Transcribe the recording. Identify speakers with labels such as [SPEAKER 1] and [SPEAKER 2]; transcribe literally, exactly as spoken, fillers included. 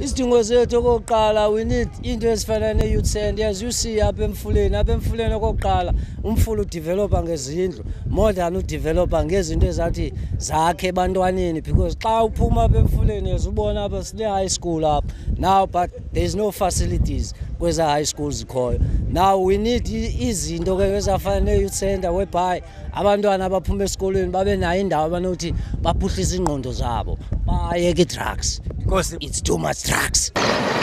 [SPEAKER 1] Isidingo sethu okokuqala we need into ezifana ne-youth center. As you see apha Mfuleni, apha Mfuleni okokuqala umfula udevelopa ngezindlu more than udevelopa ngezinto ezathi zakhe ebantwaneni, because xa uphuma apha Mfuleni uzubona apha sine high school up now, but there's no facilities kweza high schools zikhoyo. Now we need izinto ke ezafana ne-youth center whereby abantwana abaphuma esikolweni babe nayo indawo abanothi baphuhlise ingqondo zabo bayeke drugs because it's too much drugs.